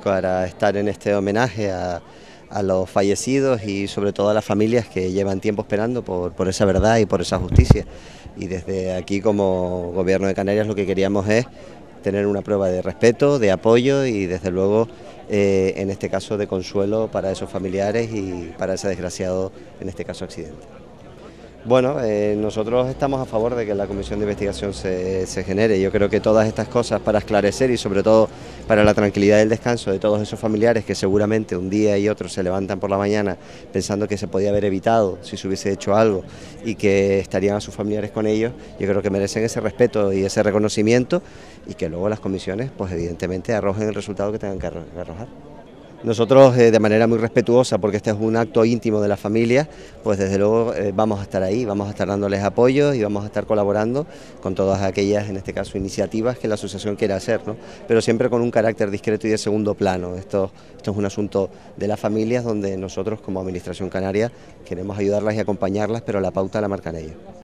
para estar en este homenaje a los fallecidos y sobre todo a las familias que llevan tiempo esperando por esa verdad y por esa justicia. Y desde aquí, como Gobierno de Canarias, lo que queríamos es tener una prueba de respeto, de apoyo y desde luego en este caso de consuelo para esos familiares y para ese desgraciado, en este caso, accidente. Bueno, nosotros estamos a favor de que la comisión de investigación se genere. Yo creo que todas estas cosas para esclarecer y sobre todo para la tranquilidad y el descanso de todos esos familiares que seguramente un día y otro se levantan por la mañana pensando que se podía haber evitado si se hubiese hecho algo y que estarían a sus familiares con ellos, yo creo que merecen ese respeto y ese reconocimiento y que luego las comisiones pues evidentemente arrojen el resultado que tengan que arrojar. Nosotros de manera muy respetuosa, porque este es un acto íntimo de la familia, pues desde luego vamos a estar ahí, vamos a estar dándoles apoyo y vamos a estar colaborando con todas aquellas, en este caso, iniciativas que la asociación quiera hacer, ¿no? Pero siempre con un carácter discreto y de segundo plano. Esto es un asunto de las familias donde nosotros como Administración Canaria queremos ayudarlas y acompañarlas, pero la pauta la marcan ellos.